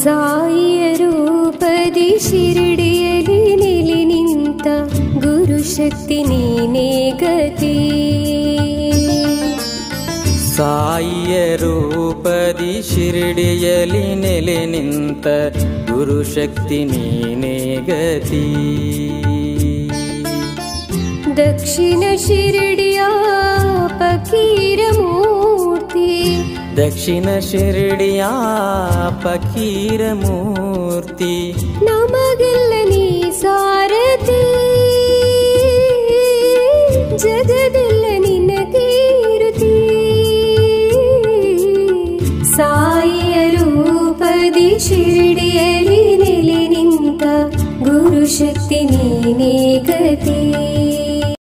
ಸಾಯಿಯ ರೂಪದಿ ಶಿರಡಿಯಲ್ಲಿ ನೆಲೆ ನಿಂತ ಗುರುಶಕ್ತಿ ನೀನೇ ಗತಿ. ಸಾಯಿಯ ರೂಪದಿ ಶಿರಡಿಯಲ್ಲಿ ನೆಲೆ ನಿಂತ ಗುರುಶಕ್ತಿ ನೀನೇ ಗತಿ. ದಕ್ಷಿಣ ಶಿರಡಿಯ ಫಕೀರ ಮೂರ್ತಿ, ದಕ್ಷಿಣ ಶಿರಡಿಯ ಫಕೀರ ಮೂರ್ತಿ, ನಮಗೆಲ್ಲ ನೀ ಸಾರಥಿ, ಜಗದೆಲ್ಲ